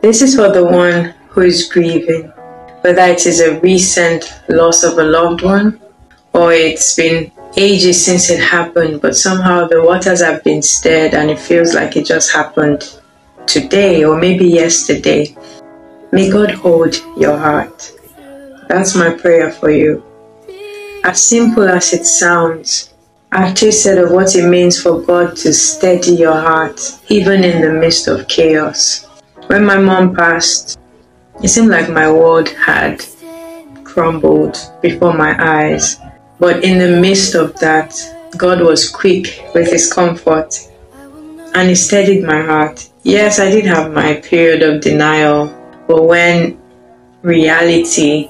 This is for the one who is grieving, whether it is a recent loss of a loved one or it's been ages since it happened, but somehow the waters have been stirred and it feels like it just happened today or maybe yesterday. May God hold your heart. That's my prayer for you. As simple as it sounds, I've tasted of what it means for God to steady your heart, even in the midst of chaos. When my mom passed, it seemed like my world had crumbled before my eyes. But in the midst of that, God was quick with His comfort and He steadied my heart. Yes, I did have my period of denial, but when reality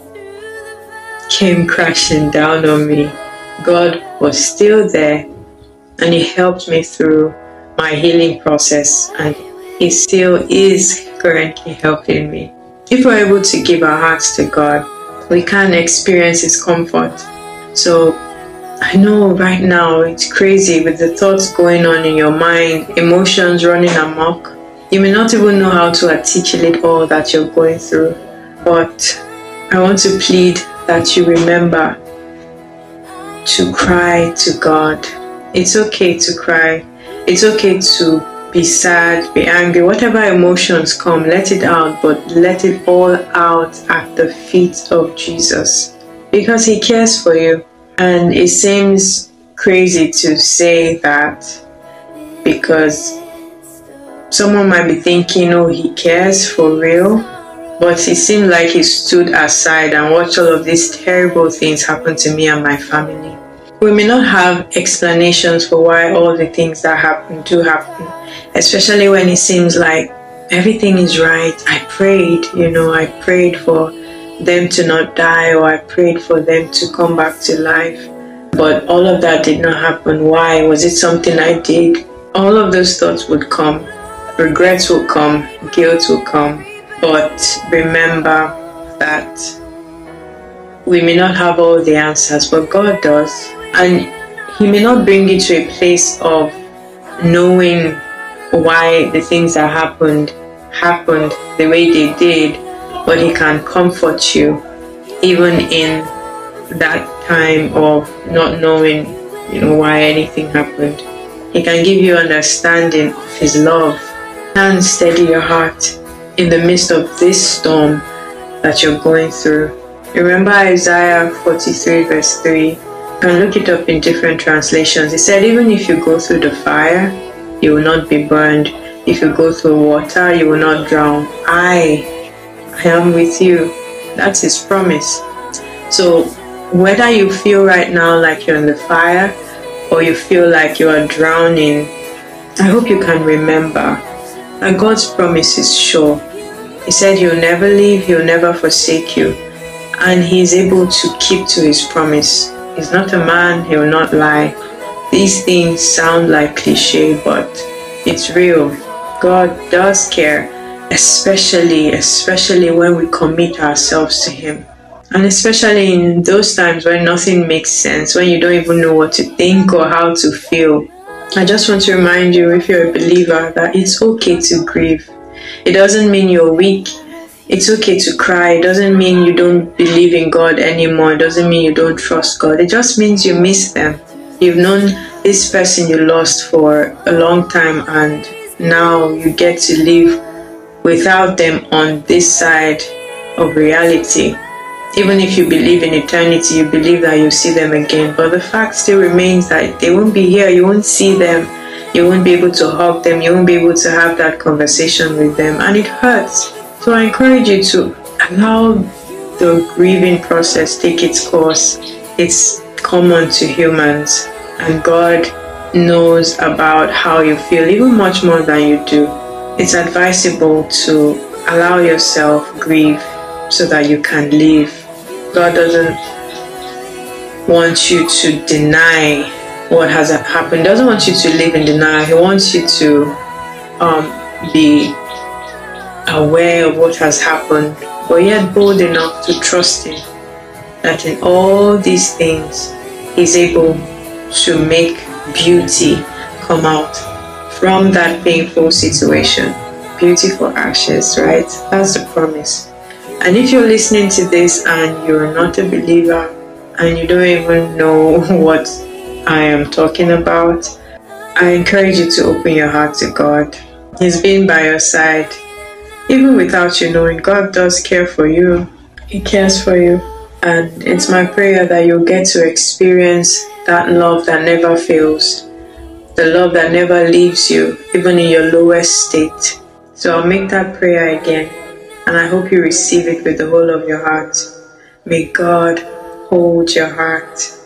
came crashing down on me, God was still there and He helped me through my healing process, and He still is currently helping me. If we're able to give our hearts to God, we can experience His comfort. So I know right now it's crazy with the thoughts going on in your mind, emotions running amok. You may not even know how to articulate all that you're going through, but I want to plead that you remember to cry to God. It's okay to cry. It's okay to be sad, be angry, whatever emotions come, let it out, but let it all out at the feet of Jesus, because He cares for you. And it seems crazy to say that because someone might be thinking, oh, He cares for real, but it seemed like He stood aside and watched all of these terrible things happen to me and my family. We may not have explanations for why all the things that happen do happen, especially when it seems like everything is right. I prayed for them to not die, or I prayed for them to come back to life, but all of that did not happen. Why? Was it something I did? All of those thoughts would come, regrets will come, guilt will come, but remember that we may not have all the answers, but God does. And He may not bring you to a place of knowing why the things that happened the way they did, but He can comfort you even in that time of not knowing, why anything happened. He can give you understanding of His love and steady your heart in the midst of this storm that you're going through. Remember Isaiah 43 verse 3. You can look it up in different translations. It said, even if you go through the fire, you will not be burned. If you go through water, you will not drown. I am with you. That's His promise. So whether you feel right now like you're in the fire or you feel like you are drowning, I hope you can remember that God's promise is sure. He said He'll never leave, He'll never forsake you, and He's able to keep to His promise. He's not a man, He will not lie. These things sound like cliche, but it's real. God does care, especially when we commit ourselves to Him. And especially in those times when nothing makes sense, when you don't even know what to think or how to feel. I just want to remind you, if you're a believer, that it's okay to grieve. It doesn't mean you're weak. It's okay to cry. It doesn't mean you don't believe in God anymore. It doesn't mean you don't trust God. It just means you miss them. You've known this person you lost for a long time, and now you get to live without them on this side of reality. Even if you believe in eternity, you believe that you'll see them again, but the fact still remains that they won't be here. You won't see them. You won't be able to hug them. You won't be able to have that conversation with them, and it hurts. So I encourage you to allow the grieving process take its course. It's common to humans, and God knows about how you feel even much more than you do. It's advisable to allow yourself grieve so that you can live. God doesn't want you to deny what has happened. He doesn't want you to live in denial. He wants you to be aware of what has happened, but yet bold enough to trust Him that in all these things He's able to make beauty come out from that painful situation. beauty for ashes, right? That's the promise. And if you're listening to this and you're not a believer and you don't even know what I am talking about, I encourage you to open your heart to God. He's been by your side. Even without you knowing, God does care for you. He cares for you. And it's my prayer that you'll get to experience that love that never fails. The love that never leaves you, even in your lowest state. So I'll make that prayer again. And I hope you receive it with the whole of your heart. May God hold your heart.